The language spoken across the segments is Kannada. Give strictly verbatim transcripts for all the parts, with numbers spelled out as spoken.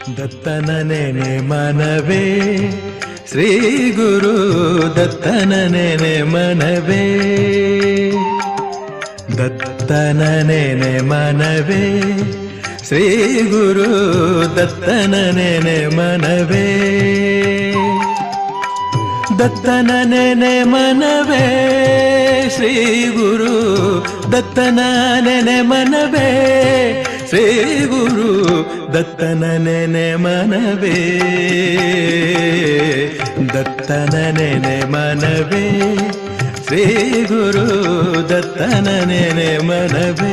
ದತ್ತನ ನೆನೆ ಮನವೇ ಶ್ರೀ ಗುರು ದತ್ತನ ನೆನೆ ಮನವೇ, ದತ್ತನ ನೆನೆ ಮನವೇ ಶ್ರೀ ಗುರು ದತ್ತನ ನೆನೆ ಮನವೇ, ದತ್ತನ ನೆನೆ ಮನವೇ ಶ್ರೀ ಗುರು ದತ್ತನ ನೆನೆ ಮನವೇ, ಶ್ರೀ ಗುರು ದತ್ತನ ನೆನೆ ಮನವೇ, ದತ್ತನ ನೆನೆ ಮನವೇ ಶ್ರೀ ಗುರು ದತ್ತನ ನೆನೆ ಮನವೇ.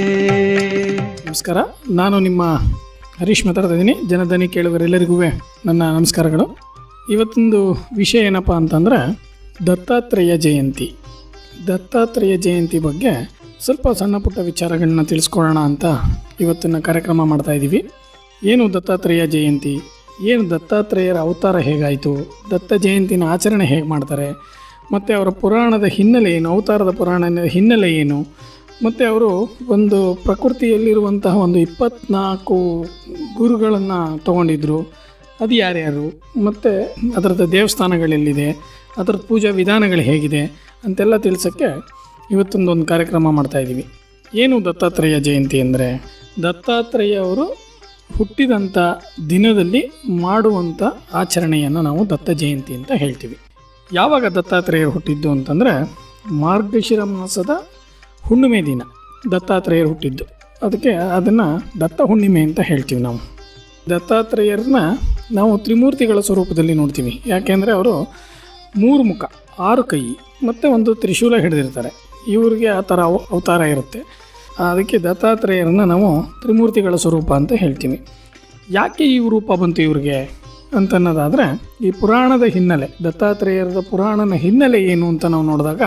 ನಮಸ್ಕಾರ, ನಾನು ನಿಮ್ಮ ಹರೀಶ್ ಮಾತಾಡ್ತಾ ಇದ್ದೀನಿ. ಜನಧ್ವನಿ ಕೇಳುವರೆಲ್ಲರಿಗೂ ನನ್ನ ನಮಸ್ಕಾರಗಳು. ಇವತ್ತೊಂದು ವಿಷಯ ಏನಪ್ಪ ಅಂತಂದರೆ ದತ್ತಾತ್ರೇಯ ಜಯಂತಿ. ದತ್ತಾತ್ರೇಯ ಜಯಂತಿ ಬಗ್ಗೆ ಸ್ವಲ್ಪ ಸಣ್ಣ ಪುಟ್ಟ ವಿಚಾರಗಳನ್ನ ತಿಳಿಸ್ಕೊಳ್ಳೋಣ ಅಂತ ಇವತ್ತಿನ ಕಾರ್ಯಕ್ರಮ ಮಾಡ್ತಾಯಿದ್ದೀವಿ. ಏನು ದತ್ತಾತ್ರೇಯ ಜಯಂತಿ, ಏನು ದತ್ತಾತ್ರೇಯರ ಅವತಾರ ಹೇಗಾಯಿತು, ದತ್ತ ಜಯಂತಿನ ಆಚರಣೆ ಹೇಗೆ ಮಾಡ್ತಾರೆ, ಮತ್ತು ಅವರ ಪುರಾಣದ ಹಿನ್ನೆಲೆ ಏನು, ಅವತಾರದ ಪುರಾಣದ ಹಿನ್ನೆಲೆ ಏನು, ಮತ್ತು ಅವರು ಒಂದು ಪ್ರಕೃತಿಯಲ್ಲಿರುವಂತಹ ಒಂದು ಇಪ್ಪತ್ನಾಲ್ಕು ಗುರುಗಳನ್ನು ತೊಗೊಂಡಿದ್ರು, ಅದು ಯಾರ್ಯಾರು, ಮತ್ತು ಅದರದ್ದು ದೇವಸ್ಥಾನಗಳೆಲ್ಲಿದೆ, ಅದರ ಪೂಜಾ ವಿಧಾನಗಳು ಹೇಗಿದೆ ಅಂತೆಲ್ಲ ತಿಳಿಸೋಕ್ಕೆ ಇವತ್ತೊಂದು ಒಂದು ಕಾರ್ಯಕ್ರಮ ಮಾಡ್ತಾಯಿದ್ದೀವಿ. ಏನು ದತ್ತಾತ್ರೇಯ ಜಯಂತಿ ಅಂದರೆ, ದತ್ತಾತ್ರೇಯ ಅವರು ಹುಟ್ಟಿದಂಥ ದಿನದಲ್ಲಿ ಮಾಡುವಂಥ ಆಚರಣೆಯನ್ನು ನಾವು ದತ್ತ ಜಯಂತಿ ಅಂತ ಹೇಳ್ತೀವಿ. ಯಾವಾಗ ದತ್ತಾತ್ರೇಯರು ಹುಟ್ಟಿದ್ದು ಅಂತಂದರೆ ಮಾರ್ಗಶಿರ ಮಾಸದ ಹುಣ್ಣಿಮೆ ದಿನ ದತ್ತಾತ್ರೇಯರು ಹುಟ್ಟಿದ್ದು. ಅದಕ್ಕೆ ಅದನ್ನು ದತ್ತ ಹುಣ್ಣಿಮೆ ಅಂತ ಹೇಳ್ತೀವಿ ನಾವು. ದತ್ತಾತ್ರೇಯರನ್ನ ನಾವು ತ್ರಿಮೂರ್ತಿಗಳ ಸ್ವರೂಪದಲ್ಲಿ ನೋಡ್ತೀವಿ. ಯಾಕೆಂದರೆ ಅವರು ಮೂರು ಮುಖ, ಆರು ಕೈ ಮತ್ತು ಒಂದು ತ್ರಿಶೂಲ ಹಿಡಿದಿರ್ತಾರೆ. ಇವ್ರಿಗೆ ಆ ಥರ ಅವ ಅವತಾರ ಇರುತ್ತೆ. ಅದಕ್ಕೆ ದತ್ತಾತ್ರೇಯರನ್ನ ನಾವು ತ್ರಿಮೂರ್ತಿಗಳ ಸ್ವರೂಪ ಅಂತ ಹೇಳ್ತೀವಿ. ಯಾಕೆ ಈ ರೂಪ ಬಂತು ಇವ್ರಿಗೆ ಅಂತನ್ನೋದಾದರೆ, ಈ ಪುರಾಣದ ಹಿನ್ನೆಲೆ, ದತ್ತಾತ್ರೇಯರದ ಪುರಾಣನ ಹಿನ್ನೆಲೆ ಏನು ಅಂತ ನಾವು ನೋಡಿದಾಗ,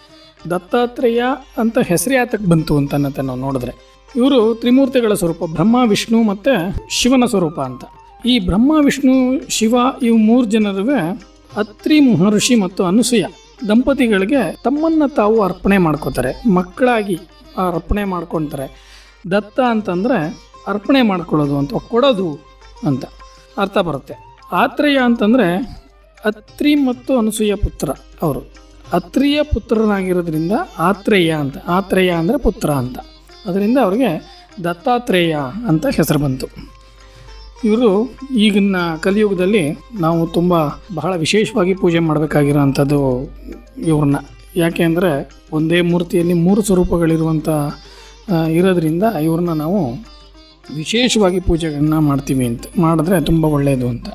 ದತ್ತಾತ್ರೇಯ ಅಂತ ಹೆಸರು ಯಾತಕ್ಕೆ ಬಂತು ಅಂತನ್ನತ್ತೆ ನಾವು ನೋಡಿದ್ರೆ, ಇವರು ತ್ರಿಮೂರ್ತಿಗಳ ಸ್ವರೂಪ, ಬ್ರಹ್ಮ ವಿಷ್ಣು ಮತ್ತು ಶಿವನ ಸ್ವರೂಪ ಅಂತ. ಈ ಬ್ರಹ್ಮ ವಿಷ್ಣು ಶಿವ ಇವು ಮೂರು ಜನರುವೆ ಅತ್ರಿ ಮಹರ್ಷಿ ಮತ್ತು ಅನಸೂಯ ದಂಪತಿಗಳಿಗೆ ತಮ್ಮನ್ನು ತಾವು ಅರ್ಪಣೆ ಮಾಡ್ಕೋತಾರೆ, ಮಕ್ಕಳಾಗಿ ಅರ್ಪಣೆ ಮಾಡ್ಕೊತಾರೆ. ದತ್ತ ಅಂತಂದರೆ ಅರ್ಪಣೆ ಮಾಡ್ಕೊಳ್ಳೋದು ಅಂತ, ಕೊಡೋದು ಅಂತ ಅರ್ಥ ಬರುತ್ತೆ. ಆತ್ರೇಯ ಅಂತಂದರೆ ಅತ್ರಿ ಮತ್ತು ಅನಸೂಯ ಪುತ್ರ. ಅವರು ಅತ್ರಿಯ ಪುತ್ರನಾಗಿರೋದ್ರಿಂದ ಆತ್ರೇಯ ಅಂತ, ಆತ್ರೇಯ ಅಂದರೆ ಪುತ್ರ ಅಂತ, ಅದರಿಂದ ಅವ್ರಿಗೆ ದತ್ತಾತ್ರೇಯ ಅಂತ ಹೆಸರು ಬಂತು. ಇವರು ಈಗಿನ ಕಲಿಯುಗದಲ್ಲಿ ನಾವು ತುಂಬ ಬಹಳ ವಿಶೇಷವಾಗಿ ಪೂಜೆ ಮಾಡಬೇಕಾಗಿರೋ ಅಂಥದ್ದು ಇವ್ರನ್ನ. ಯಾಕೆ ಅಂದರೆ ಒಂದೇ ಮೂರ್ತಿಯಲ್ಲಿ ಮೂರು ಸ್ವರೂಪಗಳಿರುವಂಥ ಇರೋದ್ರಿಂದ ಇವ್ರನ್ನ ನಾವು ವಿಶೇಷವಾಗಿ ಪೂಜೆಗಳನ್ನ ಮಾಡ್ತೀವಿ ಅಂತ, ಮಾಡಿದ್ರೆ ತುಂಬ ಒಳ್ಳೆಯದು ಅಂತ.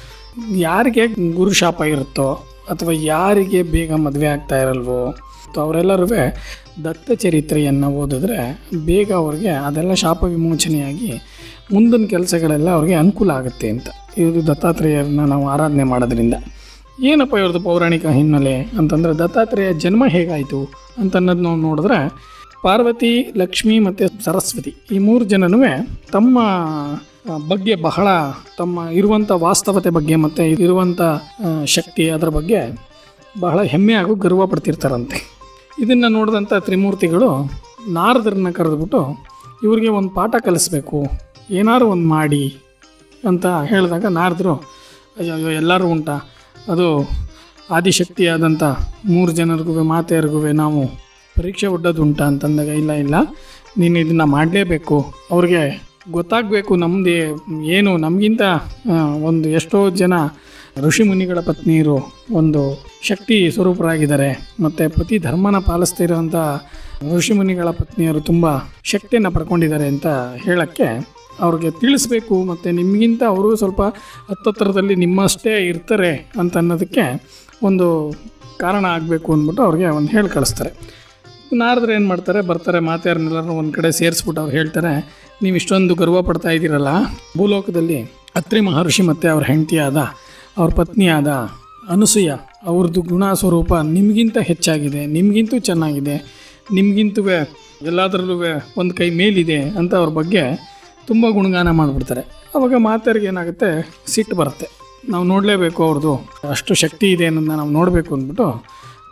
ಯಾರಿಗೆ ಗುರುಶಾಪ ಇರುತ್ತೋ ಅಥವಾ ಯಾರಿಗೆ ಬೇಗ ಮದುವೆ ಆಗ್ತಾ ಇರಲ್ವೋ ಅವರೆಲ್ಲರೂ ದತ್ತ ಚರಿತ್ರೆಯನ್ನು ಓದಿದ್ರೆ ಬೇಗ ಅವ್ರಿಗೆ ಅದೆಲ್ಲ ಶಾಪ ವಿಮೋಚನೆಯಾಗಿ ಮುಂದಿನ ಕೆಲಸಗಳೆಲ್ಲ ಅವ್ರಿಗೆ ಅನುಕೂಲ ಆಗುತ್ತೆ ಅಂತ. ಇದು ದತ್ತಾತ್ರೇಯರನ್ನ ನಾವು ಆರಾಧನೆ ಮಾಡೋದ್ರಿಂದ. ಏನಪ್ಪ ಇವ್ರದ್ದು ಪೌರಾಣಿಕ ಹಿನ್ನೆಲೆ ಅಂತಂದರೆ, ದತ್ತಾತ್ರೇಯ ಜನ್ಮ ಹೇಗಾಯಿತು ಅಂತನ್ನೋದು ನಾವು ನೋಡಿದ್ರೆ, ಪಾರ್ವತಿ, ಲಕ್ಷ್ಮಿ ಮತ್ತು ಸರಸ್ವತಿ ಈ ಮೂರು ಜನನೂ ತಮ್ಮ ಬಗ್ಗೆ ಬಹಳ, ತಮ್ಮ ಇರುವಂಥ ವಾಸ್ತವತೆ ಬಗ್ಗೆ ಮತ್ತು ಇರುವಂಥ ಶಕ್ತಿ ಅದರ ಬಗ್ಗೆ ಬಹಳ ಹೆಮ್ಮೆ ಹಾಗೂ ಗರ್ವ ಪಡ್ತಿರ್ತಾರಂತೆ. ಇದನ್ನು ನೋಡಿದಂಥ ತ್ರಿಮೂರ್ತಿಗಳು ನಾರದರನ್ನ ಕರೆದುಬಿಟ್ಟು ಇವ್ರಿಗೆ ಒಂದು ಪಾಠ ಕಲಿಸ್ಬೇಕು, ಏನಾರು ಒಂದು ಮಾಡಿ ಅಂತ ಹೇಳಿದಾಗ ನಾರದರು, ಅಯ್ಯೋ ಎಲ್ಲರೂ ಉಂಟಾ, ಅದು ಆದಿಶಕ್ತಿಯಾದಂಥ ಮೂರು ಜನರಿಗೂ ಮಾತೆಯರಿಗೂ ನಾವು ಪರೀಕ್ಷೆ ಒಡ್ಡೋದು ಉಂಟಾ ಅಂತಂದಾಗ, ಇಲ್ಲ ಇಲ್ಲ ನೀನು ಇದನ್ನು ಮಾಡಲೇಬೇಕು, ಅವ್ರಿಗೆ ಗೊತ್ತಾಗಬೇಕು ನಮ್ಮದೇ ಏನು, ನಮಗಿಂತ ಒಂದು ಎಷ್ಟೋ ಜನ ಋಷಿ ಮುನಿಗಳ ಪತ್ನಿಯರು ಒಂದು ಶಕ್ತಿ ಸ್ವರೂಪರಾಗಿದ್ದಾರೆ, ಮತ್ತು ಪತಿ ಧರ್ಮನ ಪಾಲಿಸ್ತಿರೋಂಥ ಋಷಿ ಮುನಿಗಳ ಪತ್ನಿಯರು ತುಂಬ ಶಕ್ತಿಯನ್ನು ಪಡ್ಕೊಂಡಿದ್ದಾರೆ ಅಂತ ಹೇಳೋಕ್ಕೆ ಅವ್ರಿಗೆ ತಿಳಿಸ್ಬೇಕು, ಮತ್ತು ನಿಮಗಿಂತ ಅವರು ಸ್ವಲ್ಪ ಹತ್ತತ್ತರದಲ್ಲಿ ನಿಮ್ಮಷ್ಟೇ ಇರ್ತಾರೆ ಅಂತ ಅನ್ನೋದಕ್ಕೆ ಒಂದು ಕಾರಣ ಆಗಬೇಕು ಅಂದ್ಬಿಟ್ಟು ಅವ್ರಿಗೆ ಒಂದು ಹೇಳಿ ಕಳಿಸ್ತಾರೆ. ನಾರದ್ರು ಏನು ಮಾಡ್ತಾರೆ, ಬರ್ತಾರೆ, ಮಾತೆಯರನ್ನೆಲ್ಲರೂ ಒಂದು ಕಡೆ ಸೇರಿಸ್ಬಿಟ್ಟು ಅವ್ರು ಹೇಳ್ತಾರೆ, ನೀವು ಇಷ್ಟೊಂದು ಗರ್ವ ಪಡ್ತಾ ಇದ್ದೀರಲ್ಲ, ಭೂಲೋಕದಲ್ಲಿ ಅತ್ರಿ ಮಹರ್ಷಿ ಮತ್ತು ಅವ್ರ ಹೆಂಡತಿಯಾದ ಅವ್ರ ಪತ್ನಿಯಾದ ಅನಸೂಯ ಅವ್ರದ್ದು ಗುಣ ಸ್ವರೂಪ ನಿಮಗಿಂತ ಹೆಚ್ಚಾಗಿದೆ, ನಿಮಗಿಂತೂ ಚೆನ್ನಾಗಿದೆ, ನಿಮಗಿಂತೂ ಎಲ್ಲದರಲ್ಲೂ ಒಂದು ಕೈ ಮೇಲಿದೆ ಅಂತ ಅವ್ರ ಬಗ್ಗೆ ತುಂಬ ಗುಣಗಾನ ಮಾಡಿಬಿಡ್ತಾರೆ. ಆವಾಗ ಮಾತೆಯರಿಗೆ ಏನಾಗುತ್ತೆ, ಸಿಟ್ಟು ಬರುತ್ತೆ, ನಾವು ನೋಡಲೇಬೇಕು, ಅವ್ರದ್ದು ಅಷ್ಟು ಶಕ್ತಿ ಇದೆ ಅನ್ನೋದನ್ನ ನಾವು ನೋಡಬೇಕು ಅಂದ್ಬಿಟ್ಟು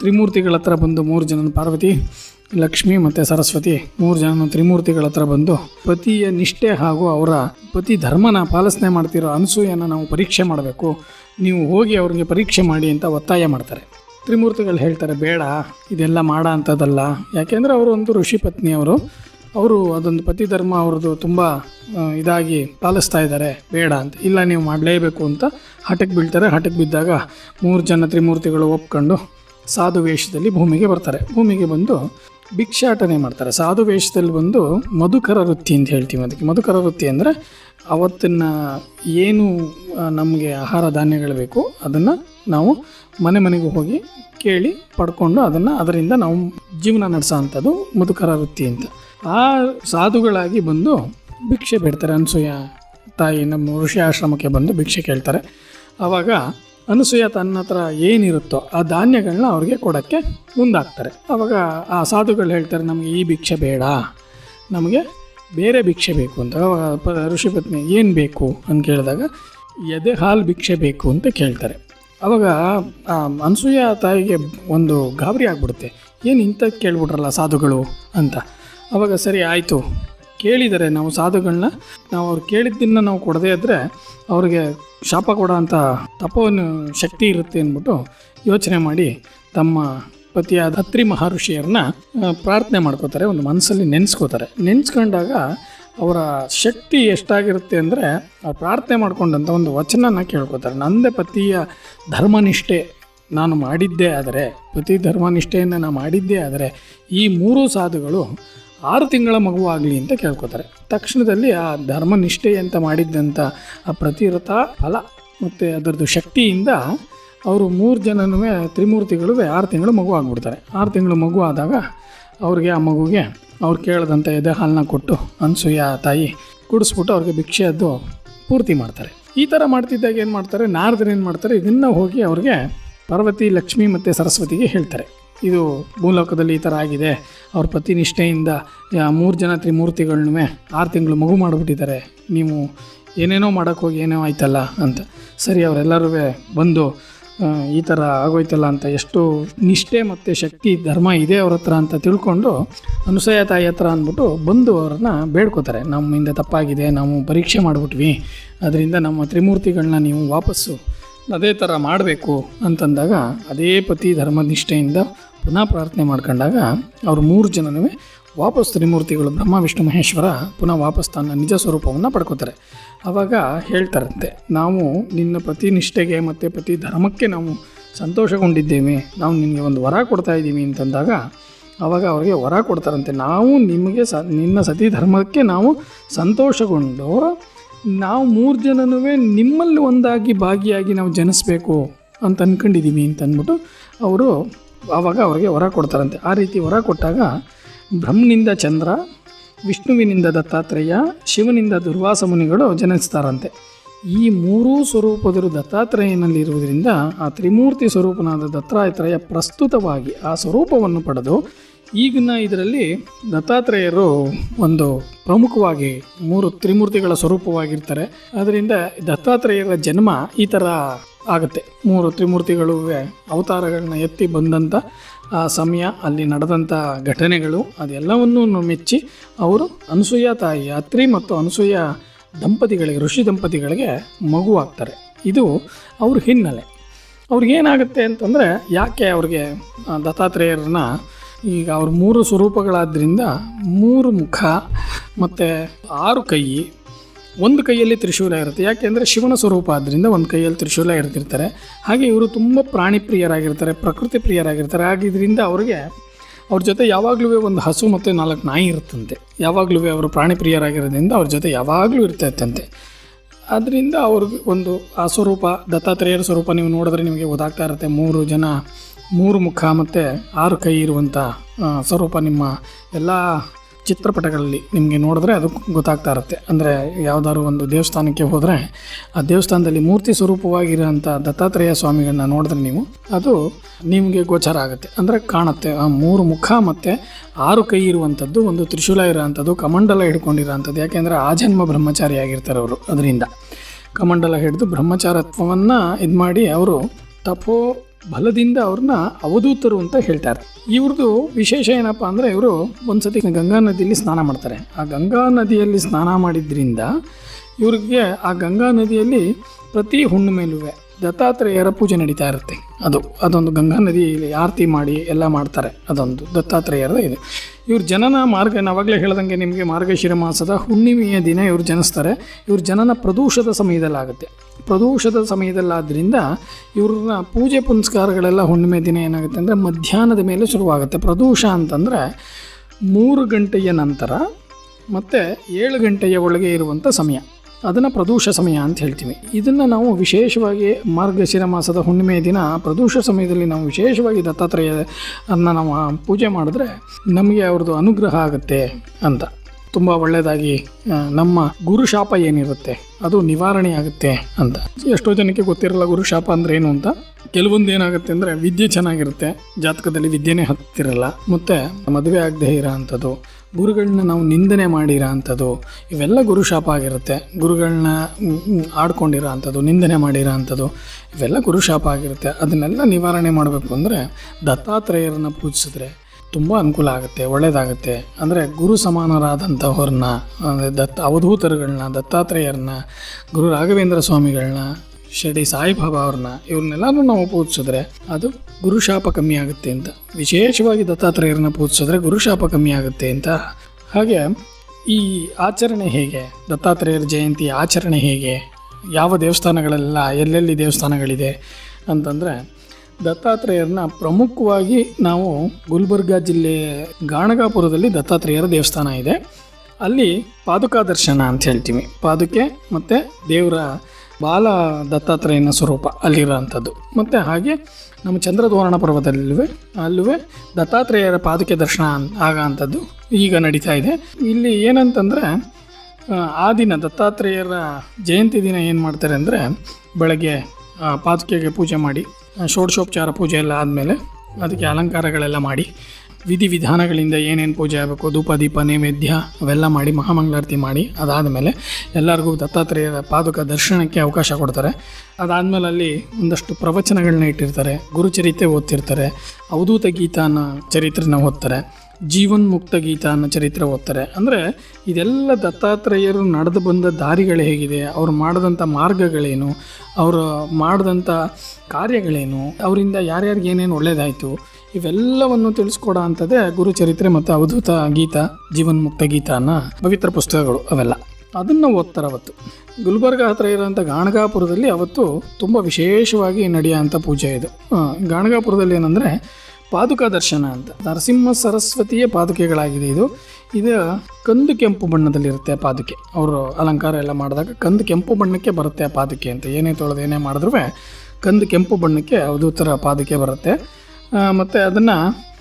ತ್ರಿಮೂರ್ತಿಗಳ ಹತ್ರ ಬಂದು ಮೂರು ಜನ ಪಾರ್ವತಿ, ಲಕ್ಷ್ಮಿ ಮತ್ತು ಸರಸ್ವತಿ ಮೂರು ಜನ ತ್ರಿಮೂರ್ತಿಗಳ ಹತ್ರ ಬಂದು ಪತಿಯ ನಿಷ್ಠೆ ಹಾಗೂ ಅವರ ಪತಿ ಧರ್ಮನ ಪಾಲನೆ ಮಾಡ್ತಿರೋ ಅನಸೂಯನ ನಾವು ಪರೀಕ್ಷೆ ಮಾಡಬೇಕು, ನೀವು ಹೋಗಿ ಅವ್ರಿಗೆ ಪರೀಕ್ಷೆ ಮಾಡಿ ಅಂತ ಒತ್ತಾಯ ಮಾಡ್ತಾರೆ. ತ್ರಿಮೂರ್ತಿಗಳು ಹೇಳ್ತಾರೆ, ಬೇಡ, ಇದೆಲ್ಲ ಮಾಡೋ ಅಂಥದ್ದಲ್ಲ. ಯಾಕೆಂದರೆ ಅವರು ಒಂದು ಋಷಿ ಪತ್ನಿಯವರು, ಅವರು ಅದೊಂದು ಪತಿ ಧರ್ಮ ಅವ್ರದ್ದು ತುಂಬ ಇದಾಗಿ ಪಾಲಿಸ್ತಾ ಇದ್ದಾರೆ, ಬೇಡ ಅಂತ. ಇಲ್ಲ, ನೀವು ಮಾಡಲೇಬೇಕು ಅಂತ ಹಠಕ್ಕೆ ಬೀಳ್ತಾರೆ. ಹಠಕ್ಕೆ ಬಿದ್ದಾಗ ಮೂರು ಜನ ತ್ರಿಮೂರ್ತಿಗಳು ಒಪ್ಕೊಂಡು ಸಾಧು ವೇಷದಲ್ಲಿ ಭೂಮಿಗೆ ಬರ್ತಾರೆ. ಭೂಮಿಗೆ ಬಂದು ಭಿಕ್ಷಾಟನೆ ಮಾಡ್ತಾರೆ. ಸಾಧು ವೇಷದಲ್ಲಿ ಬಂದು ಮಧುಕರ ವೃತ್ತಿ ಅಂತ ಹೇಳ್ತೀವಿ. ಅದಕ್ಕೆ ಮಧುಕರ ವೃತ್ತಿ ಅಂದರೆ ಅವತ್ತಿನ ಏನು ನಮಗೆ ಆಹಾರ ಧಾನ್ಯಗಳು ಬೇಕು ಅದನ್ನು ನಾವು ಮನೆ ಮನೆಗೆ ಹೋಗಿ ಕೇಳಿ ಪಡ್ಕೊಂಡು ಅದನ್ನು ಅದರಿಂದ ನಾವು ಜೀವನ ನಡೆಸೋ ಅಂಥದ್ದು ಮಧುಕರ ವೃತ್ತಿ ಅಂತ. ಆ ಸಾಧುಗಳಾಗಿ ಬಂದು ಭಿಕ್ಷೆ ಬೇಡ್ತಾರೆ. ಅನಸೂಯ ತಾಯಿ ನಮ್ಮ ಋಷಿ ಆಶ್ರಮಕ್ಕೆ ಬಂದು ಭಿಕ್ಷೆ ಕೇಳ್ತಾರೆ. ಆವಾಗ ಅನಸೂಯ ತನ್ನ ಹತ್ರ ಏನಿರುತ್ತೋ ಆ ಧಾನ್ಯಗಳನ್ನ ಅವ್ರಿಗೆ ಕೊಡೋಕ್ಕೆ ಮುಂದಾಗ್ತಾರೆ. ಆವಾಗ ಆ ಸಾಧುಗಳು ಹೇಳ್ತಾರೆ, ನಮಗೆ ಈ ಭಿಕ್ಷೆ ಬೇಡ, ನಮಗೆ ಬೇರೆ ಭಿಕ್ಷೆ ಬೇಕು ಅಂತ. ಆವಾಗ ಪ ಋಷಿ ಪತ್ನಿ ಏನು ಬೇಕು ಅಂತ ಕೇಳಿದಾಗ ಎದೆ ಹಾಲು ಭಿಕ್ಷೆ ಬೇಕು ಅಂತ ಕೇಳ್ತಾರೆ. ಆವಾಗ ಅನಸೂಯ ತಾಯಿಗೆ ಒಂದು ಗಾಬರಿ ಆಗಿಬಿಡುತ್ತೆ, ಏನು ಇಂಥ ಕೇಳ್ಬಿಟ್ರಲ್ಲ ಸಾಧುಗಳು ಅಂತ. ಆವಾಗ ಸರಿ ಆಯಿತು, ಕೇಳಿದರೆ ನಾವು ಸಾಧುಗಳನ್ನ ನಾವು ಅವ್ರು ಕೇಳಿದ್ದನ್ನು ನಾವು ಕೊಡದೇ ಇದ್ದರೆ ಅವ್ರಿಗೆ ಶಾಪ ಕೊಡೋ ಅಂಥ ತಪೋವನ್ನು ಶಕ್ತಿ ಇರುತ್ತೆ ಅಂದ್ಬಿಟ್ಟು ಯೋಚನೆ ಮಾಡಿ ತಮ್ಮ ಪತಿಯಾದ ಅತ್ರಿ ಮಹರ್ಷಿಯರನ್ನ ಪ್ರಾರ್ಥನೆ ಮಾಡ್ಕೋತಾರೆ. ಒಂದು ಮನಸ್ಸಲ್ಲಿ ನೆನೆಸ್ಕೋತಾರೆ. ನೆನೆಸ್ಕೊಂಡಾಗ ಅವರ ಶಕ್ತಿ ಎಷ್ಟಾಗಿರುತ್ತೆ ಅಂದರೆ ಅವ್ರು ಪ್ರಾರ್ಥನೆ ಮಾಡ್ಕೊಂಡಂಥ ಒಂದು ವಚನನ ಕೇಳ್ಕೊತಾರೆ. ನಂದೇ ಪತಿಯ ಧರ್ಮನಿಷ್ಠೆ ನಾನು ಮಾಡಿದ್ದೇ ಆದರೆ, ಪತಿ ಧರ್ಮನಿಷ್ಠೆಯನ್ನು ನಾನು ಮಾಡಿದ್ದೇ ಆದರೆ ಈ ಮೂರೂ ಸಾಧುಗಳು ಆರು ತಿಂಗಳ ಮಗುವಾಗಲಿ ಅಂತ ಕೇಳ್ಕೊತಾರೆ. ತಕ್ಷಣದಲ್ಲಿ ಆ ಧರ್ಮನಿಷ್ಠೆ ಅಂತ ಮಾಡಿದ್ದಂಥ ಆ ಪ್ರತಿರಥ ಫಲ ಮತ್ತು ಅದರದ್ದು ಶಕ್ತಿಯಿಂದ ಅವರು ಮೂರು ಜನನೂ ತ್ರಿಮೂರ್ತಿಗಳು ಆರು ತಿಂಗಳು ಮಗು ಆಗಿಬಿಡ್ತಾರೆ. ಆರು ತಿಂಗಳು ಮಗು ಆದಾಗ ಅವ್ರಿಗೆ ಆ ಮಗುಗೆ ಅವ್ರು ಕೇಳಿದಂಥ ಎದೆ ಹಾಲನ್ನ ಕೊಟ್ಟು ಅನಸೂಯ ತಾಯಿ ಕುಡಿಸ್ಬಿಟ್ಟು ಅವ್ರಿಗೆ ಭಿಕ್ಷೆಯದ್ದು ಪೂರ್ತಿ ಮಾಡ್ತಾರೆ. ಈ ಥರ ಮಾಡ್ತಿದ್ದಾಗ ಏನು ಮಾಡ್ತಾರೆ, ನಾರದರು ಏನು ಮಾಡ್ತಾರೆ, ಇದನ್ನು ಹೋಗಿ ಅವ್ರಿಗೆ ಪಾರ್ವತಿ, ಲಕ್ಷ್ಮಿ ಮತ್ತು ಸರಸ್ವತಿಗೆ ಹೇಳ್ತಾರೆ. ಇದು ಭೂಲೋಕದಲ್ಲಿ ಈ ಥರ ಆಗಿದೆ, ಅವ್ರ ಪತಿ ನಿಷ್ಠೆಯಿಂದ ಮೂರು ಜನ ತ್ರಿಮೂರ್ತಿಗಳನ್ನೂ ಆರು ತಿಂಗಳು ಮಗು ಮಾಡಿಬಿಟ್ಟಿದ್ದಾರೆ, ನೀವು ಏನೇನೋ ಮಾಡೋಕ್ಕೆ ಹೋಗಿ ಏನೋ ಆಯ್ತಲ್ಲ ಅಂತ. ಸರಿ, ಅವರೆಲ್ಲರೂ ಬಂದು ಈ ಥರ ಆಗೋಯ್ತಲ್ಲ ಅಂತ ಎಷ್ಟು ನಿಷ್ಠೆ ಮತ್ತು ಶಕ್ತಿ ಧರ್ಮ ಇದೆ ಅವ್ರ ಹತ್ರ ಅಂತ ತಿಳ್ಕೊಂಡು ಅನಸೂಯ ತಾಯಿ ಹತ್ರ ಅಂದ್ಬಿಟ್ಟು ಬಂದು ಅವ್ರನ್ನ ಬೇಡ್ಕೋತಾರೆ. ನಮ್ಮಿಂದ ತಪ್ಪಾಗಿದೆ, ನಾವು ಪರೀಕ್ಷೆ ಮಾಡಿಬಿಟ್ವಿ, ಅದರಿಂದ ನಮ್ಮ ತ್ರಿಮೂರ್ತಿಗಳನ್ನ ನೀವು ವಾಪಸ್ಸು ಅದೇ ಥರ ಮಾಡಬೇಕು ಅಂತಂದಾಗ ಅದೇ ಪತಿ ಧರ್ಮನಿಷ್ಠೆಯಿಂದ ಪುನಃ ಪ್ರಾರ್ಥನೆ ಮಾಡ್ಕೊಂಡಾಗ ಅವ್ರು ಮೂರು ಜನನೂ ವಾಪಸ್ ತ್ರಿಮೂರ್ತಿಗಳು ಬ್ರಹ್ಮ ವಿಷ್ಣು ಮಹೇಶ್ವರ ಪುನಃ ವಾಪಸ್ ತನ್ನ ನಿಜ ಸ್ವರೂಪವನ್ನು ಪಡ್ಕೋತಾರೆ. ಆವಾಗ ಹೇಳ್ತಾರಂತೆ, ನಾವು ನಿನ್ನ ಪತಿ ನಿಷ್ಠೆಗೆ ಮತ್ತು ಪತಿ ಧರ್ಮಕ್ಕೆ ನಾವು ಸಂತೋಷಗೊಂಡಿದ್ದೇವೆ, ನಾವು ನಿನಗೆ ಒಂದು ವರ ಕೊಡ್ತಾ ಇದ್ದೀವಿ ಅಂತಂದಾಗ ಆವಾಗ ಅವ್ರಿಗೆ ವರ ಕೊಡ್ತಾರಂತೆ. ನಾವು ನಿಮಗೆ ಸ ನಿನ್ನ ಸತಿ ಧರ್ಮಕ್ಕೆ ನಾವು ಸಂತೋಷಗೊಂಡು ನಾವು ಮೂರು ಜನನೂ ನಿಮ್ಮಲ್ಲಿ ಒಂದಾಗಿ ಭಾಗಿಯಾಗಿ ನಾವು ಜನಿಸ್ಬೇಕು ಅಂತ ಅಂದ್ಕೊಂಡಿದ್ದೀವಿ ಅಂತ ಅಂದ್ಬಿಟ್ಟು ಅವರು ಆವಾಗ ಅವ್ರಿಗೆ ವರ ಕೊಡ್ತಾರಂತೆ. ಆ ರೀತಿ ವರ ಕೊಟ್ಟಾಗ ಬ್ರಹ್ಮನಿಂದ ಚಂದ್ರ, ವಿಷ್ಣುವಿನಿಂದ ದತ್ತಾತ್ರೇಯ, ಶಿವನಿಂದ ದುರ್ವಾಸ ಮುನಿಗಳು ಜನಿಸ್ತಾರಂತೆ. ಈ ಮೂರೂ ಸ್ವರೂಪದರು ದತ್ತಾತ್ರೇಯನಲ್ಲಿರುವುದರಿಂದ ಆ ತ್ರಿಮೂರ್ತಿ ಸ್ವರೂಪನಾದ ದತ್ತಾತ್ರೇಯ ಪ್ರಸ್ತುತವಾಗಿ ಆ ಸ್ವರೂಪವನ್ನು ಪಡೆದು ಈಗಿನ ಇದರಲ್ಲಿ ದತ್ತಾತ್ರೇಯರು ಒಂದು ಪ್ರಮುಖವಾಗಿ ಮೂರು ತ್ರಿಮೂರ್ತಿಗಳ ಸ್ವರೂಪವಾಗಿರ್ತಾರೆ. ಅದರಿಂದ ದತ್ತಾತ್ರೇಯರ ಜನ್ಮ ಈ ಥರ ಆಗುತ್ತೆ. ಮೂರು ತ್ರಿಮೂರ್ತಿಗಳು ಅವತಾರಗಳನ್ನ ಎತ್ತಿ ಬಂದಂಥ ಆ ಸಮಯ, ಅಲ್ಲಿ ನಡೆದಂಥ ಘಟನೆಗಳು ಅದೆಲ್ಲವನ್ನೂ ಮೆಚ್ಚಿ ಅವರು ಅನಸೂಯ ತಾಯಿ ಅತ್ರಿ ಮತ್ತು ಅನಸೂಯ ದಂಪತಿಗಳಿಗೆ, ಋಷಿ ದಂಪತಿಗಳಿಗೆ ಮಗು ಆಗ್ತಾರೆ. ಇದು ಅವ್ರ ಹಿನ್ನೆಲೆ. ಅವ್ರಿಗೇನಾಗುತ್ತೆ ಅಂತಂದರೆ, ಯಾಕೆ ಅವ್ರಿಗೆ ದತ್ತಾತ್ರೇಯರನ್ನ ಈಗ ಅವ್ರ ಮೂರು ಸ್ವರೂಪಗಳಾದ್ದರಿಂದ ಮೂರು ಮುಖ ಮತ್ತು ಆರು ಕೈ, ಒಂದು ಕೈಯಲ್ಲಿ ತ್ರಿಶೂಲ ಇರುತ್ತೆ. ಯಾಕೆಂದರೆ ಶಿವನ ಸ್ವರೂಪ ಆದ್ದರಿಂದ ಒಂದು ಕೈಯಲ್ಲಿ ತ್ರಿಶೂಲ ಇರ್ತಿರ್ತಾರೆ. ಹಾಗೆ ಇವರು ತುಂಬ ಪ್ರಾಣಿ ಪ್ರಿಯರಾಗಿರ್ತಾರೆ, ಪ್ರಕೃತಿ ಪ್ರಿಯರಾಗಿರ್ತಾರೆ. ಆಗಿದ್ದರಿಂದ ಅವ್ರಿಗೆ ಅವ್ರ ಜೊತೆ ಯಾವಾಗಲೂ ಒಂದು ಹಸು ಮತ್ತು ನಾಲ್ಕು ನಾಯಿ ಇರುತ್ತಂತೆ. ಯಾವಾಗಲೂ ಅವರು ಪ್ರಾಣಿ ಪ್ರಿಯರಾಗಿರೋದ್ರಿಂದ ಅವ್ರ ಜೊತೆ ಯಾವಾಗಲೂ ಇರ್ತೈತಂತೆ. ಆದ್ದರಿಂದ ಅವ್ರಿಗೆ ಒಂದು ಆ ಸ್ವರೂಪ ದತ್ತಾತ್ರೇಯರ ಸ್ವರೂಪ ನೀವು ನೋಡಿದ್ರೆ ನಿಮಗೆ ಗೊತ್ತಾಗ್ತಾ ಇರುತ್ತೆ. ಮೂರು ಜನ ಮೂರು ಮುಖ ಮತ್ತು ಆರು ಕೈ ಇರುವಂಥ ಸ್ವರೂಪ ನಿಮ್ಮ ಎಲ್ಲ ಚಿತ್ರಪಟಗಳಲ್ಲಿ ನಿಮಗೆ ನೋಡಿದ್ರೆ ಅದು ಗೊತ್ತಾಗ್ತಾ ಇರುತ್ತೆ. ಅಂದರೆ ಯಾವುದಾದ್ರು ಒಂದು ದೇವಸ್ಥಾನಕ್ಕೆ ಹೋದರೆ ಆ ದೇವಸ್ಥಾನದಲ್ಲಿ ಮೂರ್ತಿ ಸ್ವರೂಪವಾಗಿರೋಂಥ ದತ್ತಾತ್ರೇಯ ಸ್ವಾಮಿಗಳನ್ನ ನೋಡಿದ್ರೆ ನೀವು ಅದು ನಿಮಗೆ ಗೋಚರ ಆಗುತ್ತೆ, ಅಂದರೆ ಕಾಣುತ್ತೆ. ಆ ಮೂರು ಮುಖ ಮತ್ತು ಆರು ಕೈ ಇರುವಂಥದ್ದು, ಒಂದು ತ್ರಿಶೂಲ ಇರೋವಂಥದ್ದು, ಕಮಂಡಲ ಹಿಡ್ಕೊಂಡಿರೋವಂಥದ್ದು. ಯಾಕೆಂದರೆ ಆಜನ್ಮ ಬ್ರಹ್ಮಚಾರಿ ಆಗಿರ್ತಾರೆ ಅವರು. ಅದರಿಂದ ಕಮಂಡಲ ಹಿಡಿದು ಬ್ರಹ್ಮಚಾರತ್ವವನ್ನು ಇದು ಮಾಡಿ ಅವರು ತಪೋ ಬಲದಿಂದ ಅವ್ರನ್ನ ಅವಧೂತರು ಅಂತ ಹೇಳ್ತಾರೆ. ಇವ್ರದ್ದು ವಿಶೇಷ ಏನಪ್ಪ ಅಂದರೆ ಇವರು ಒಂದ್ಸತಿ ಗಂಗಾ ನದಿಯಲ್ಲಿ ಸ್ನಾನ ಮಾಡ್ತಾರೆ. ಆ ಗಂಗಾ ನದಿಯಲ್ಲಿ ಸ್ನಾನ ಮಾಡಿದ್ರಿಂದ ಇವ್ರಿಗೆ ಆ ಗಂಗಾ ನದಿಯಲ್ಲಿ ಪ್ರತಿ ಹುಣ್ಣಿಮೆಲೂ ದತ್ತಾತ್ರೇಯರ ಪೂಜೆ ನಡೀತಾ ಇರುತ್ತೆ. ಅದು ಅದೊಂದು ಗಂಗಾ ನದಿಯಲ್ಲಿ ಆರತಿ ಮಾಡಿ ಎಲ್ಲ ಮಾಡ್ತಾರೆ. ಅದೊಂದು ದತ್ತಾತ್ರೇಯರ ಇದು. ಇವ್ರ ಜನನ ಮಾರ್ಗ ನಾವಾಗಲೇ ಹೇಳ್ದಂಗೆ ನಿಮಗೆ ಮಾರ್ಗಶಿರ ಮಾಸದ ಹುಣ್ಣಿಮೆಯ ದಿನ ಇವ್ರು ಜನಿಸ್ತಾರೆ. ಇವ್ರ ಜನನ ಪ್ರದೋಷದ ಸಮಯದಲ್ಲಾಗುತ್ತೆ. ಪ್ರದೋಷದ ಸಮಯದಲ್ಲಾದ್ದರಿಂದ ಇವ್ರನ್ನ ಪೂಜೆ ಪುನಸ್ಕಾರಗಳೆಲ್ಲ ಹುಣ್ಣಿಮೆ ದಿನ ಏನಾಗುತ್ತೆ ಅಂದರೆ ಮಧ್ಯಾಹ್ನದ ಮೇಲೆ ಶುರುವಾಗುತ್ತೆ. ಪ್ರದೋಷ ಅಂತಂದರೆ ಮೂರು ಗಂಟೆಯ ನಂತರ ಮತ್ತು ಏಳು ಗಂಟೆಯ ಒಳಗೆ ಇರುವಂಥ ಸಮಯ, ಅದನ್ನು ಪ್ರದೋಷ ಸಮಯ ಅಂತ ಹೇಳ್ತೀವಿ. ಇದನ್ನು ನಾವು ವಿಶೇಷವಾಗಿ ಮಾರ್ಗಶಿರ ಮಾಸದ ಹುಣ್ಣಿಮೆಯ ದಿನ ಪ್ರದೋಷ ಸಮಯದಲ್ಲಿ ನಾವು ವಿಶೇಷವಾಗಿ ದತ್ತಾತ್ರೇಯರನ್ನ ನಾವು ಪೂಜೆ ಮಾಡಿದ್ರೆ ನಮಗೆ ಅವ್ರದ್ದು ಅನುಗ್ರಹ ಆಗುತ್ತೆ ಅಂತ, ತುಂಬ ಒಳ್ಳೆಯದಾಗಿ ನಮ್ಮ ಗುರುಶಾಪ ಏನಿರುತ್ತೆ ಅದು ನಿವಾರಣೆ ಆಗುತ್ತೆ ಅಂತ. ಎಷ್ಟೋ ಜನಕ್ಕೆ ಗೊತ್ತಿರಲ್ಲ ಗುರುಶಾಪ ಅಂದರೆ ಏನು ಅಂತ. ಕೆಲವೊಂದು ಏನಾಗುತ್ತೆ ಅಂದರೆ ವಿದ್ಯೆ ಚೆನ್ನಾಗಿರುತ್ತೆ, ಜಾತಕದಲ್ಲಿ ವಿದ್ಯೆನೇ ಹತ್ತಿರಲ್ಲ, ಮತ್ತು ಮದುವೆ ಆಗದೆ ಇರೋ ಅಂಥದ್ದು, ಗುರುಗಳನ್ನ ನಾವು ನಿಂದನೆ ಮಾಡಿರೋ ಅಂಥದ್ದು, ಇವೆಲ್ಲ ಗುರುಶಾಪ ಆಗಿರುತ್ತೆ. ಗುರುಗಳನ್ನ ಆಡ್ಕೊಂಡಿರೋ ಅಂಥದ್ದು, ನಿಂದನೆ ಮಾಡಿರೋ ಅಂಥದ್ದು, ಇವೆಲ್ಲ ಗುರುಶಾಪ ಆಗಿರುತ್ತೆ. ಅದನ್ನೆಲ್ಲ ನಿವಾರಣೆ ಮಾಡಬೇಕು ಅಂದರೆ ದತ್ತಾತ್ರೇಯರನ್ನ ಪೂಜಿಸಿದ್ರೆ ತುಂಬ ಅನುಕೂಲ ಆಗುತ್ತೆ, ಒಳ್ಳೆಯದಾಗುತ್ತೆ. ಅಂದರೆ ಗುರು ಸಮಾನರಾದಂಥವ್ರನ್ನ, ದತ್ತ ಅವಧೂತರುಗಳನ್ನ, ದತ್ತಾತ್ರೇಯರನ್ನ, ಗುರು ರಾಘವೇಂದ್ರ ಸ್ವಾಮಿಗಳನ್ನ, ಶಿರಡಿ ಸಾಯಿಬಾಬಾ ಅವ್ರನ್ನ, ಇವ್ರನ್ನೆಲ್ಲರೂ ನಾವು ಪೂಜಿಸಿದ್ರೆ ಅದು ಗುರುಶಾಪ ಕಮ್ಮಿ ಆಗುತ್ತೆ ಅಂತ. ವಿಶೇಷವಾಗಿ ದತ್ತಾತ್ರೇಯರನ್ನ ಪೂಜಿಸಿದ್ರೆ ಗುರುಶಾಪ ಕಮ್ಮಿ ಆಗುತ್ತೆ ಅಂತ. ಹಾಗೆ ಈ ಆಚರಣೆ ಹೇಗೆ, ದತ್ತಾತ್ರೇಯರ ಜಯಂತಿ ಆಚರಣೆ ಹೇಗೆ, ಯಾವ ದೇವಸ್ಥಾನಗಳೆಲ್ಲ ಎಲ್ಲೆಲ್ಲಿ ದೇವಸ್ಥಾನಗಳಿದೆ ಅಂತಂದರೆ, ದತ್ತಾತ್ರೇಯರನ್ನ ಪ್ರಮುಖವಾಗಿ ನಾವು ಗುಲ್ಬರ್ಗಾ ಜಿಲ್ಲೆ ಗಾಣಗಾಪುರದಲ್ಲಿ ದತ್ತಾತ್ರೇಯರ ದೇವಸ್ಥಾನ ಇದೆ. ಅಲ್ಲಿ ಪಾದುಕಾ ದರ್ಶನ ಅಂತ ಹೇಳ್ತೀವಿ. ಪಾದುಕೆ ಮತ್ತು ದೇವರ ಬಾಲ ದತ್ತಾತ್ರೇಯನ ಸ್ವರೂಪ ಅಲ್ಲಿರೋ ಅಂಥದ್ದು. ಮತ್ತು ಹಾಗೆ ನಮ್ಮ ಚಂದ್ರದ್ವಾರಣ ಪರ್ವದಲ್ಲೂ ಅಲ್ಲೂ ದತ್ತಾತ್ರೇಯರ ಪಾದುಕೆ ದರ್ಶನ ಆಗ ಅಂಥದ್ದು ಈಗ ನಡೀತಾ ಇದೆ. ಇಲ್ಲಿ ಏನಂತಂದರೆ ಆ ದಿನ ದತ್ತಾತ್ರೇಯರ ಜಯಂತಿ ದಿನ ಏನು ಮಾಡ್ತಾರೆ ಅಂದರೆ, ಬೆಳಗ್ಗೆ ಪಾದುಕೆಗೆ ಪೂಜೆ ಮಾಡಿ, ಷೋಡಶೋಪಚಾರ ಪೂಜೆ ಎಲ್ಲ ಆದಮೇಲೆ ಅದಕ್ಕೆ ಅಲಂಕಾರಗಳೆಲ್ಲ ಮಾಡಿ, ವಿಧಿವಿಧಾನಗಳಿಂದ ಏನೇನು ಪೂಜೆ ಆಗಬೇಕು, ಧೂಪ ದೀಪ ನೈವೇದ್ಯ ಅವೆಲ್ಲ ಮಾಡಿ, ಮಹಾಮಂಗಳಾರತಿ ಮಾಡಿ, ಅದಾದಮೇಲೆ ಎಲ್ಲರಿಗೂ ದತ್ತಾತ್ರೇಯರ ಪಾದುಕ ದರ್ಶನಕ್ಕೆ ಅವಕಾಶ ಕೊಡ್ತಾರೆ. ಅದಾದಮೇಲೆ ಅಲ್ಲಿ ಒಂದಷ್ಟು ಪ್ರವಚನಗಳನ್ನ ಇಟ್ಟಿರ್ತಾರೆ, ಗುರುಚರಿತ್ರೆ ಓದ್ತಿರ್ತಾರೆ, ಅವಧೂತ ಗೀತ ಅನ್ನೋ ಚರಿತ್ರೆನ ಓದ್ತಾರೆ, ಜೀವನ್ಮುಕ್ತ ಗೀತ ಅನ್ನೋ ಚರಿತ್ರೆ ಓದ್ತಾರೆ. ಅಂದರೆ ಇದೆಲ್ಲ ದತ್ತಾತ್ರೇಯರು ನಡೆದು ಬಂದ ದಾರಿಗಳು ಹೇಗಿದೆ, ಅವರು ಮಾಡಿದಂಥ ಮಾರ್ಗಗಳೇನು, ಅವರು ಮಾಡಿದಂಥ ಕಾರ್ಯಗಳೇನು, ಅವರಿಂದ ಯಾರ್ಯಾರಿಗೆ ಏನೇನು ಒಳ್ಳೆಯದಾಯಿತು, ಇವೆಲ್ಲವನ್ನು ತಿಳಿಸ್ಕೊಡೋ ಅಂಥದ್ದೇ ಗುರುಚರಿತ್ರೆ ಮತ್ತು ಅವಧೂತ ಗೀತ, ಜೀವನ್ಮುಕ್ತ ಗೀತ ಅನ್ನೋ ಪವಿತ್ರ ಪುಸ್ತಕಗಳು. ಅವೆಲ್ಲ ಅದನ್ನು ಓದ್ತಾರೆ. ಅವತ್ತು ಗುಲ್ಬರ್ಗ ಹತ್ರ ಇರೋಂಥ ಗಾಣಗಾಪುರದಲ್ಲಿ ಅವತ್ತು ತುಂಬ ವಿಶೇಷವಾಗಿ ನಡೆಯೋಂಥ ಪೂಜೆ ಇದು. ಗಾಣಗಾಪುರದಲ್ಲಿ ಏನಂದರೆ ಪಾದುಕಾ ದರ್ಶನ ಅಂತ, ನರಸಿಂಹ ಸರಸ್ವತಿಯ ಪಾದುಕೆಗಳಾಗಿದೆ ಇದು. ಇದು ಕಂದು ಕೆಂಪು ಬಣ್ಣದಲ್ಲಿರುತ್ತೆ ಆ ಪಾದುಕೆ. ಅವರು ಅಲಂಕಾರ ಎಲ್ಲ ಮಾಡಿದಾಗ ಕಂದು ಕೆಂಪು ಬಣ್ಣಕ್ಕೆ ಬರುತ್ತೆ ಆ ಪಾದುಕೆ ಅಂತ. ಏನೇ ತೊಳೆದು ಏನೇ ಮಾಡಿದ್ರೂ ಕಂದು ಕೆಂಪು ಬಣ್ಣಕ್ಕೆ ಅವಧೂತರ ಪಾದುಕೆ ಬರುತ್ತೆ. ಮತ್ತು ಅದನ್ನು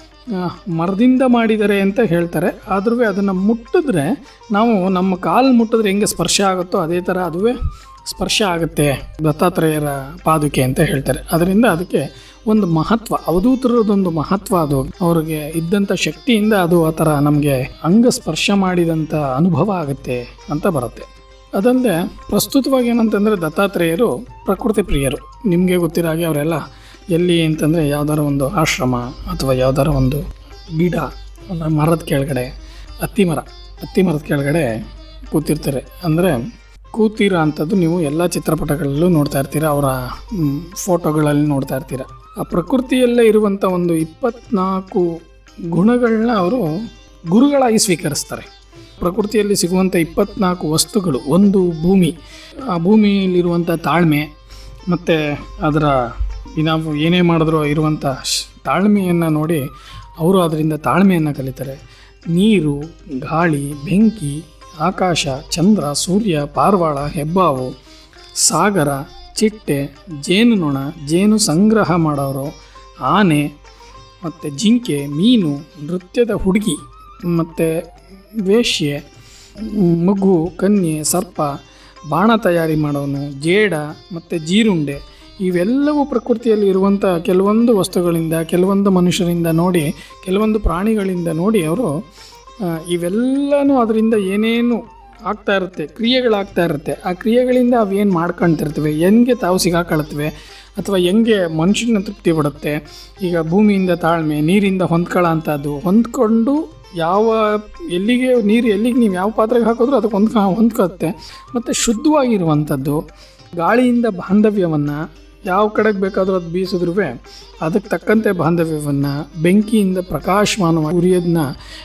ಮರದಿಂದ ಮಾಡಿದ್ದಾರೆ ಅಂತ ಹೇಳ್ತಾರೆ. ಆದ್ರೂ ಅದನ್ನು ಮುಟ್ಟಿದ್ರೆ, ನಾವು ನಮ್ಮ ಕಾಲು ಮುಟ್ಟಿದ್ರೆ ಹೆಂಗೆ ಸ್ಪರ್ಶ ಆಗುತ್ತೋ ಅದೇ ಥರ ಅದುವೇ ಸ್ಪರ್ಶ ಆಗುತ್ತೆ ದತ್ತಾತ್ರೇಯರ ಪಾದುಕೆ ಅಂತ ಹೇಳ್ತಾರೆ. ಅದರಿಂದ ಅದಕ್ಕೆ ಒಂದು ಮಹತ್ವ, ಅವಧೂತರದೊಂದು ಮಹತ್ವ, ಅದು ಅವ್ರಿಗೆ ಇದ್ದಂಥ ಶಕ್ತಿಯಿಂದ ಅದು ಆ ಥರ ನಮಗೆ ಅಂಗ ಸ್ಪರ್ಶ ಮಾಡಿದಂಥ ಅನುಭವ ಆಗುತ್ತೆ ಅಂತ ಬರುತ್ತೆ. ಅದಲ್ಲದೆ ಪ್ರಸ್ತುತವಾಗಿ ಏನಂತಂದರೆ ದತ್ತಾತ್ರೇಯರು ಪ್ರಕೃತಿ ಪ್ರಿಯರು. ನಿಮಗೆ ಗೊತ್ತಿರೋ ಹಾಗೆ ಅವರೆಲ್ಲ ಎಲ್ಲಿ ಅಂತಂದರೆ ಯಾವ್ದಾರ ಒಂದು ಆಶ್ರಮ ಅಥವಾ ಯಾವ್ದಾರ ಒಂದು ಗಿಡ, ಮರದ ಕೆಳಗಡೆ, ಹತ್ತಿ ಮರ ಹತ್ತಿ ಮರದ ಕೆಳಗಡೆ ಕೂತಿರ್ತಾರೆ. ಅಂದರೆ ಕೂತಿರೋ ಅಂಥದ್ದು ನೀವು ಎಲ್ಲ ಚಿತ್ರಪಟಗಳಲ್ಲೂ ನೋಡ್ತಾ ಇರ್ತೀರ, ಅವರ ಫೋಟೋಗಳಲ್ಲಿ ನೋಡ್ತಾ ಇರ್ತೀರ. ಆ ಪ್ರಕೃತಿಯಲ್ಲೇ ಇರುವಂಥ ಒಂದು ಇಪ್ಪತ್ನಾಲ್ಕು ಗುಣಗಳನ್ನ ಅವರು ಗುರುಗಳಾಗಿ ಸ್ವೀಕರಿಸ್ತಾರೆ. ಪ್ರಕೃತಿಯಲ್ಲಿ ಸಿಗುವಂಥ ಇಪ್ಪತ್ನಾಲ್ಕು ವಸ್ತುಗಳು, ಒಂದು ಭೂಮಿ, ಆ ಭೂಮಿಯಲ್ಲಿರುವಂಥ ತಾಳ್ಮೆ ಮತ್ತು ಅದರ ನಾವು ಏನೇ ಮಾಡಿದ್ರೂ ಇರುವಂಥ ತಾಳ್ಮೆಯನ್ನು ನೋಡಿ ಅವರು ಅದರಿಂದ ತಾಳ್ಮೆಯನ್ನು ಕಲಿತಾರೆ. ನೀರು, ಗಾಳಿ, ಬೆಂಕಿ, ಆಕಾಶ, ಚಂದ್ರ, ಸೂರ್ಯ, ಪಾರಿವಾಳ, ಹೆಬ್ಬಾವು, ಸಾಗರ, ಚಿಟ್ಟೆ, ಜೇನುನೊಣ, ಜೇನು ಸಂಗ್ರಹ ಮಾಡೋರು, ಆನೆ ಮತ್ತು ಜಿಂಕೆ, ಮೀನು, ನೃತ್ಯದ ಹುಡುಗಿ ಮತ್ತು ವೇಶ್ಯೆ, ಮಗು, ಕನ್ಯೆ, ಸರ್ಪ, ಬಾಣ ತಯಾರಿ ಮಾಡೋನು, ಜೇಡ ಮತ್ತು ಜೀರುಂಡೆ, ಇವೆಲ್ಲವೂ ಪ್ರಕೃತಿಯಲ್ಲಿ ಇರುವಂಥ ಕೆಲವೊಂದು ವಸ್ತುಗಳಿಂದ, ಕೆಲವೊಂದು ಮನುಷ್ಯರಿಂದ ನೋಡಿ, ಕೆಲವೊಂದು ಪ್ರಾಣಿಗಳಿಂದ ನೋಡಿ ಅವರು ಇವೆಲ್ಲನೂ ಅದರಿಂದ ಏನೇನು ಆಗ್ತಾ ಇರುತ್ತೆ, ಕ್ರಿಯೆಗಳಾಗ್ತಾ ಇರುತ್ತೆ. ಆ ಕ್ರಿಯೆಗಳಿಂದ ಅವೇನು ಮಾಡ್ಕೊಳ್ತಿರ್ತವೆ, ಹೆಂಗೆ ತಾವು ಸಿಗಾಕೊಳ್ತವೆ ಅಥವಾ ಹೆಂಗೆ ಮನುಷ್ಯನ ತೃಪ್ತಿ ಪಡುತ್ತೆ. ಈಗ ಭೂಮಿಯಿಂದ ತಾಳ್ಮೆ, ನೀರಿಂದ ಹೊಂದ್ಕೊಳ್ಳೋ ಅಂಥದ್ದು, ಹೊಂದ್ಕೊಂಡು ಯಾವ ಎಲ್ಲಿಗೆ ನೀರು ಎಲ್ಲಿಗೆ ನೀವು ಯಾವ ಪಾತ್ರೆಗೆ ಹಾಕಿದ್ರೂ ಅದಕ್ಕೆ ಹೊಂದ್ಕ ಹೊಂದ್ಕೊತ್ತೆ. ಮತ್ತು ಶುದ್ಧವಾಗಿರುವಂಥದ್ದು, ಗಾಳಿಯಿಂದ ಬಾಂಧವ್ಯವನ್ನು ಯಾವ ಕಡೆಗೆ ಬೇಕಾದರೂ ಅದು ಬೀಸಿದ್ರೂ ಅದಕ್ಕೆ ತಕ್ಕಂತೆ ಬಾಂಧವ್ಯವನ್ನು, ಬೆಂಕಿಯಿಂದ ಪ್ರಕಾಶಮಾನವಾಗಿ ಉರಿಯೋದನ್ನ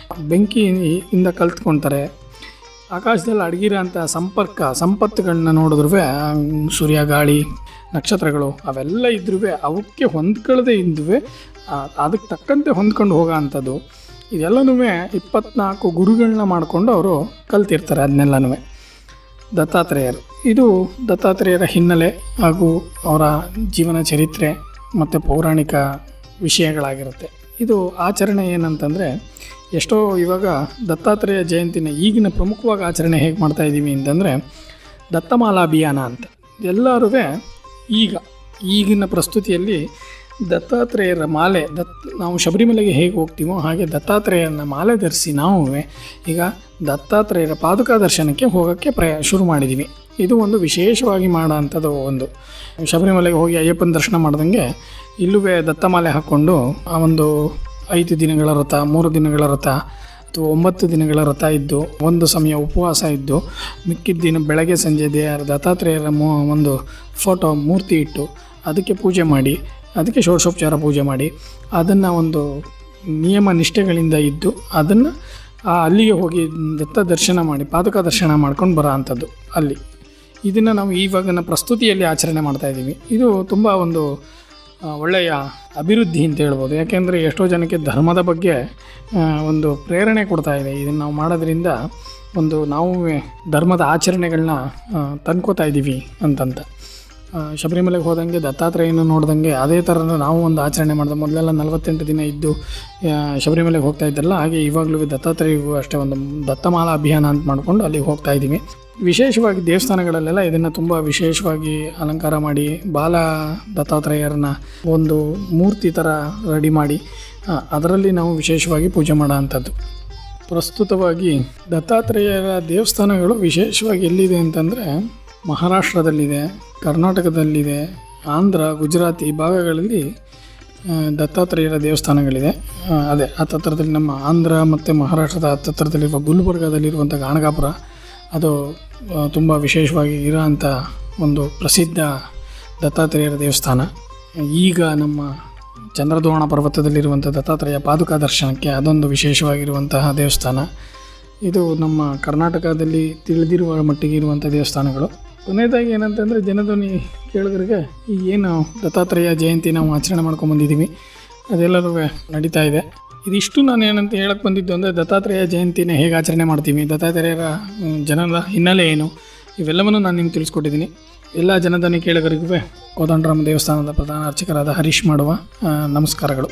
ಬೆಂಕಿಯಿಂದ ಕಲ್ತ್ಕೊಳ್ತಾರೆ. ಆಕಾಶದಲ್ಲಿ ಅಡಗಿರೋ ಅಂಥ ಸಂಪರ್ಕ ಸಂಪತ್ತುಗಳನ್ನ ನೋಡಿದ್ರೂ ಸೂರ್ಯ, ಗಾಳಿ, ನಕ್ಷತ್ರಗಳು ಅವೆಲ್ಲ ಇದ್ರೂ ಅವಕ್ಕೆ ಹೊಂದ್ಕೊಳ್ಳದೆ ಇದ್ದುವೆ ಅದಕ್ಕೆ ತಕ್ಕಂತೆ ಹೊಂದ್ಕೊಂಡು ಹೋಗೋ ಅಂಥದ್ದು. ಇದೆಲ್ಲನೂ ಇಪ್ಪತ್ನಾಲ್ಕು ಗುರುಗಳನ್ನ ಮಾಡಿಕೊಂಡು ಅವರು ಕಲ್ತಿರ್ತಾರೆ ಅದನ್ನೆಲ್ಲನೂ. ದತ್ತಾತ್ರೇಯರು, ಇದು ದತ್ತಾತ್ರೇಯರ ಹಿನ್ನೆಲೆ ಹಾಗೂ ಅವರ ಜೀವನ ಚರಿತ್ರೆ ಮತ್ತು ಪೌರಾಣಿಕ ವಿಷಯಗಳಾಗಿರುತ್ತೆ. ಇದು ಆಚರಣೆ ಏನಂತಂದರೆ, ಎಷ್ಟೋ ಇವಾಗ ದತ್ತಾತ್ರೇಯ ಜಯಂತಿನ ಈಗಿನ ಪ್ರಮುಖವಾಗಿ ಆಚರಣೆ ಹೇಗೆ ಮಾಡ್ತಾಯಿದ್ದೀವಿ ಅಂತಂದರೆ ದತ್ತಮಾಲಾ ಅಭಿಯಾನ ಅಂತ. ಎಲ್ಲರೂ ಈಗ ಈಗಿನ ಪ್ರಸ್ತುತಿಯಲ್ಲಿ ದತ್ತಾತ್ರೇಯರ ಮಾಲೆ, ದತ್ ನಾವು ಶಬರಿಮಲೆಗೆ ಹೇಗೆ ಹೋಗ್ತೀವೋ ಹಾಗೆ ದತ್ತಾತ್ರೇಯರನ್ನ ಮಾಲೆ ಧರಿಸಿ ನಾವು ಈಗ ದತ್ತಾತ್ರೇಯರ ಪಾದುಕಾ ದರ್ಶನಕ್ಕೆ ಹೋಗೋಕ್ಕೆ ಪ್ರಯ ಶುರು ಮಾಡಿದ್ದೀವಿ. ಇದು ಒಂದು ವಿಶೇಷವಾಗಿ ಮಾಡೋ ಅಂಥದ್ದು. ಒಂದು ಶಬರಿಮಲೆಗೆ ಹೋಗಿ ಅಯ್ಯಪ್ಪನ ದರ್ಶನ ಮಾಡ್ದಂಗೆ ಇಲ್ಲೂ ದತ್ತಮಾಲೆ ಹಾಕ್ಕೊಂಡು ಆ ಒಂದು ಐದು ದಿನಗಳ ವ್ರತ, ಮೂರು ದಿನಗಳ ವ್ರತ ಅಥವಾ ಒಂಬತ್ತು ದಿನಗಳ ವ್ರತ ಇದ್ದು ಒಂದು ಸಮಯ ಉಪವಾಸ ಇದ್ದು ಮಿಕ್ಕಿದ ದಿನ ಬೆಳಗ್ಗೆ ಸಂಜೆ ದೇವರ ದತ್ತಾತ್ರೇಯರ ಮೂ ಒಂದು ಫೋಟೋ ಮೂರ್ತಿ ಇಟ್ಟು ಅದಕ್ಕೆ ಪೂಜೆ ಮಾಡಿ, ಅದಕ್ಕೆ ಷೋಡಶೋಪಚಾರ ಪೂಜೆ ಮಾಡಿ, ಅದನ್ನು ಒಂದು ನಿಯಮ ನಿಷ್ಠೆಗಳಿಂದ ಇದ್ದು ಅದನ್ನು ಅಲ್ಲಿಗೆ ಹೋಗಿ ದತ್ತ ದರ್ಶನ ಮಾಡಿ ಪಾದುಕಾ ದರ್ಶನ ಮಾಡ್ಕೊಂಡು ಬರೋ ಅಂಥದ್ದು ಅಲ್ಲಿ. ಇದನ್ನು ನಾವು ಇವಾಗಿನ ಪ್ರಸ್ತುತಿಯಲ್ಲಿ ಆಚರಣೆ ಮಾಡ್ತಾಯಿದ್ದೀವಿ. ಇದು ತುಂಬ ಒಂದು ಒಳ್ಳೆಯ ಅಭಿವೃದ್ಧಿ ಅಂತ ಹೇಳ್ಬೋದು. ಯಾಕೆಂದರೆ ಎಷ್ಟೋ ಜನಕ್ಕೆ ಧರ್ಮದ ಬಗ್ಗೆ ಒಂದು ಪ್ರೇರಣೆ ಕೊಡ್ತಾ ಇದೆ. ಇದನ್ನು ನಾವು ಮಾಡೋದ್ರಿಂದ ಒಂದು ನಾವು ಧರ್ಮದ ಆಚರಣೆಗಳನ್ನ ತಂದ್ಕೋತಾ ಇದ್ದೀವಿ ಅಂತಂತ. ಶಬರಿಮಲೆಗೆ ಹೋದಂಗೆ ದತ್ತಾತ್ರೇಯನ ನೋಡ್ದಂಗೆ ಅದೇ ಥರ ನಾವು ಒಂದು ಆಚರಣೆ ಮಾಡಿದೆ. ಮೊದಲೆಲ್ಲ ನಲವತ್ತೆಂಟು ದಿನ ಇದ್ದು ಶಬರಿಮಲೆಗೆ ಹೋಗ್ತಾ ಇದ್ದಲ್ಲ, ಹಾಗೆ ಇವಾಗಲೂ ದತ್ತಾತ್ರೇಯಗೂ ಅಷ್ಟೇ ಒಂದು ದತ್ತಮಾಲಾ ಅಭಿಯಾನ ಅಂತ ಮಾಡಿಕೊಂಡು ಅಲ್ಲಿಗೆ ಹೋಗ್ತಾ ಇದ್ದೀವಿ. ವಿಶೇಷವಾಗಿ ದೇವಸ್ಥಾನಗಳಲ್ಲೆಲ್ಲ ಇದನ್ನು ತುಂಬ ವಿಶೇಷವಾಗಿ ಅಲಂಕಾರ ಮಾಡಿ ಬಾಲ ದತ್ತಾತ್ರೇಯರನ್ನ ಒಂದು ಮೂರ್ತಿ ಥರ ರೆಡಿ ಮಾಡಿ ಅದರಲ್ಲಿ ನಾವು ವಿಶೇಷವಾಗಿ ಪೂಜೆ ಮಾಡೋ ಅಂಥದ್ದು. ಪ್ರಸ್ತುತವಾಗಿ ದತ್ತಾತ್ರೇಯರ ದೇವಸ್ಥಾನಗಳು ವಿಶೇಷವಾಗಿ ಎಲ್ಲಿದೆ ಅಂತಂದರೆ ಮಹಾರಾಷ್ಟ್ರದಲ್ಲಿದೆ, ಕರ್ನಾಟಕದಲ್ಲಿದೆ, ಆಂಧ್ರ, ಗುಜರಾತ್ ಈ ಭಾಗಗಳಲ್ಲಿ ದತ್ತಾತ್ರೇಯರ ದೇವಸ್ಥಾನಗಳಿದೆ. ಅದೇ ಹತ್ತತ್ರದಲ್ಲಿ ನಮ್ಮ ಆಂಧ್ರ ಮತ್ತು ಮಹಾರಾಷ್ಟ್ರದ ಹತ್ತತ್ರದಲ್ಲಿರುವ ಗುಲ್ಬರ್ಗಾದಲ್ಲಿರುವಂಥ ಗಾಣಗಾಪುರ, ಅದು ತುಂಬ ವಿಶೇಷವಾಗಿ ಇರೋಂಥ ಒಂದು ಪ್ರಸಿದ್ಧ ದತ್ತಾತ್ರೇಯರ ದೇವಸ್ಥಾನ. ಈಗ ನಮ್ಮ ಚಂದ್ರದ್ರೋಣ ಪರ್ವತದಲ್ಲಿರುವಂಥ ದತ್ತಾತ್ರೇಯ ಪಾದುಕಾ ದರ್ಶನಕ್ಕೆ ಅದೊಂದು ವಿಶೇಷವಾಗಿರುವಂತಹ ದೇವಸ್ಥಾನ. ಇದು ನಮ್ಮ ಕರ್ನಾಟಕದಲ್ಲಿ ತಿಳಿದಿರುವ ಮಟ್ಟಿಗೆ ಇರುವಂಥ ದೇವಸ್ಥಾನಗಳು. ಕೊನೆಯದಾಗಿ ಏನಂತಂದರೆ ಜನಧ್ವನಿ ಕೇಳಿದ್ರಿಗೆ ಈಗ ಏನು ದತ್ತಾತ್ರೇಯ ಜಯಂತಿ ನಾವು ಆಚರಣೆ ಮಾಡ್ಕೊಂಬಂದಿದ್ದೀವಿ ಅದೆಲ್ಲರೂ ನಡೀತಾ ಇದೆ. ಇದಿಷ್ಟು ನಾನು ಏನಂತ ಹೇಳಕ್ಕೆ ಬಂದಿದ್ದು ಅಂದರೆ ದತ್ತಾತ್ರೇಯ ಜಯಂತಿನ ಹೇಗೆ ಆಚರಣೆ ಮಾಡ್ತೀವಿ, ದತ್ತಾತ್ರೇಯರ ಜನರ ಹಿನ್ನೆಲೆ ಏನು, ಇವೆಲ್ಲವನ್ನೂ ನಾನು ನಿಮ್ಗೆ ತಿಳಿಸ್ಕೊಟ್ಟಿದ್ದೀನಿ. ಎಲ್ಲ ಜನಧ್ವನಿ ಕೇಳುಗರಿಗೂ ಕೋದಂಡರಾಮ ದೇವಸ್ಥಾನದ ಪ್ರಧಾನ ಅರ್ಚಕರಾದ ಹರೀಶ್ ಮಾಡುವ ನಮಸ್ಕಾರಗಳು.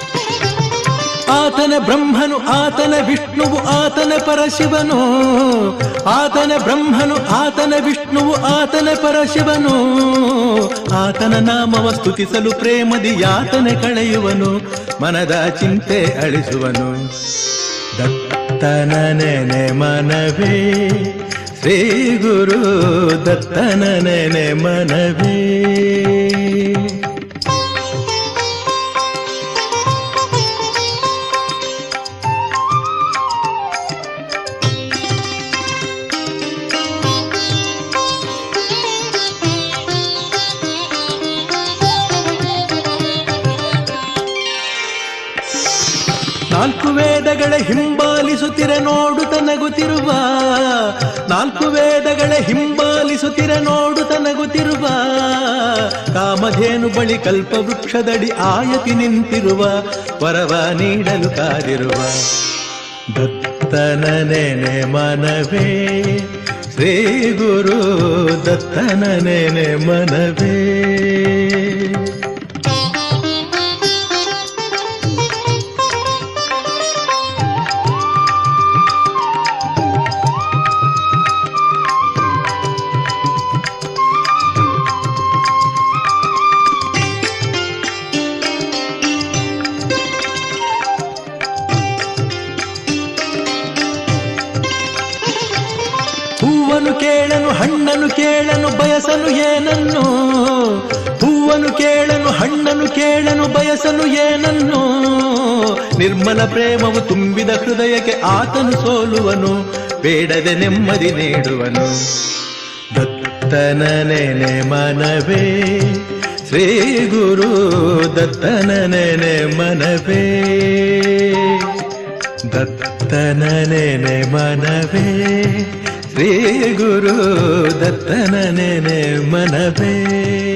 ಆತನ ಬ್ರಹ್ಮನು ಆತನ ವಿಷ್ಣುವು ಆತನ ಪರಶಿವನು, ಆತನ ಬ್ರಹ್ಮನು ಆತನ ವಿಷ್ಣುವು ಆತನ ಪರಶಿವನು, ಆತನ ನಾಮವ ಸ್ತುತಿಸಲು ಪ್ರೇಮದಿ ಯಾತನೆ ಕಳೆಯುವನು, ಮನದ ಚಿಂತೆ ಅಳಿಸುವನು. ದತ್ತನ ನೆನೆ ಮನವೇ ಶ್ರೀ ಗುರು ದತ್ತನ ನೆನೆ ಮನವೇ. ನಾಲ್ಕು ವೇದಗಳ ಹಿಂಬಾಲಿಸುತ್ತಿರ ನೋಡುತ್ತ ನಗುತ್ತಿರುವ, ನಾಲ್ಕು ವೇದಗಳ ಹಿಂಬಾಲಿಸುತ್ತಿರ ನೋಡುತ್ತ ನಗುತ್ತಿರುವ, ಕಾಮಧೇನು ಬಳಿ ಕಲ್ಪವೃಕ್ಷದಡಿ ಆಯತಿ ನಿಂತಿರುವ, ವರವ ನೀಡಲು ಕಾದಿರುವ. ದತ್ತನ ನೆನೆ ಮನವೇ ಶ್ರೀ ಗುರು ದತ್ತನ ನೆನೆ ಮನವೇ. ಹೂವನು ಕೇಳನು ಹಣ್ಣನು ಕೇಳನು ಬಯಸನು ಏನನ್ನು, ಹೂವ ಹೂವನು ಕೇಳನು ಹಣ್ಣನು ಕೇಳನು ಬಯಸನು ಏನನ್ನು, ನಿರ್ಮಲ ಪ್ರೇಮವು ತುಂಬಿದ ಹೃದಯಕ್ಕೆ ಆತನು ಸೋಲುವನು, ಬೇಡದೆ ನೆಮ್ಮದಿ ನೀಡುವನು. ದತ್ತನ ನೆನೆ ಮನವೇ ಶ್ರೀ ಗುರು ದತ್ತನ ನೆನೆ ಮನವೇ, ದತ್ತನ ನೆನೆ ಮನವೇ ಶ್ರೀ ಗುರು ದತ್ತನ ನೆನೆ ಮನವೇ.